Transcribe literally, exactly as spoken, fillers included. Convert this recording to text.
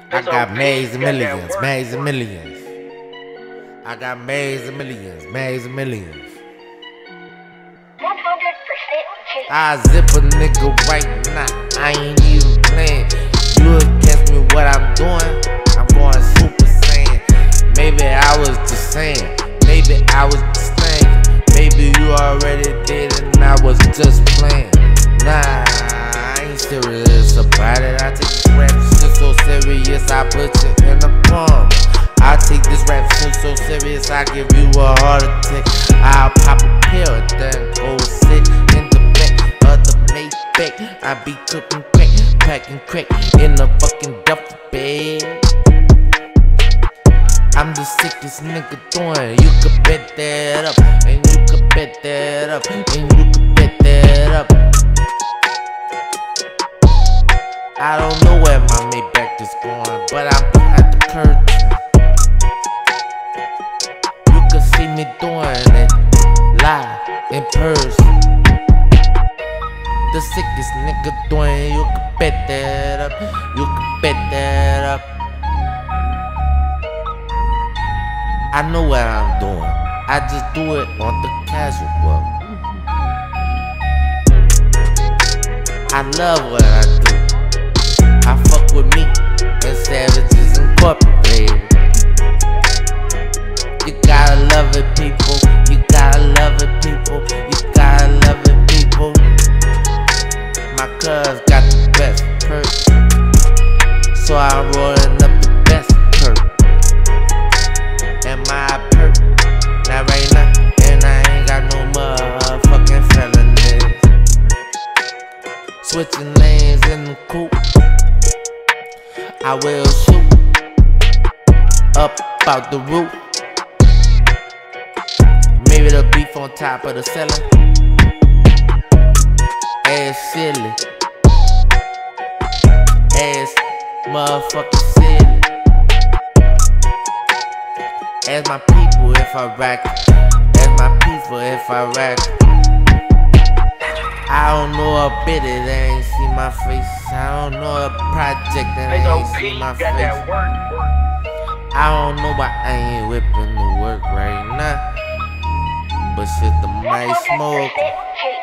I got millions and millions, millions and millions. I got millions and millions, millions and millions. one hundred percent I zip a nigga right now, I ain't even playing. You would catch me what I'm doing, I'm going super saiyan. Maybe I was just saying, maybe I was just thinking. Maybe you already did and I was just playing. Nah, I ain't serious about it. I take this rap shit so serious, I put you in the palm. I take this rap shit so serious, I give you a heart attack. I'll pop a pill and then go sit in the back of the Maybach. I be cooking crack, packing crack in the fucking duffel bag. I'm the sickest nigga doing. You could bet that up, and you could bet that up, and you could bet that up. I don't know where my Maybach is going, but I'm at the curtain. You could see me doing it live in person. The sickest nigga doing. You could bet that up. You could bet that up. I know what I'm doing. I just do it on the casual. I love what I do. I fuck with me and Savages Incorporated. You gotta love it, people. You gotta love it, people. You gotta love it, people. My cuz got the best perk, so I'm rolling up the best perk. And my perk, not right now, and I ain't got no motherfucking felonies. Switching lanes in the coupe, I will shoot up out the roof. Maybe the beef on top of the cellar. Ass silly, ass motherfucking silly. Ask my people if I rack it. Ask my people if I rack it. I don't know a bit that ain't see my face. I don't know a project that ain't see my face. I don't know why I ain't whipping the work right now. But shit, the mic smoke.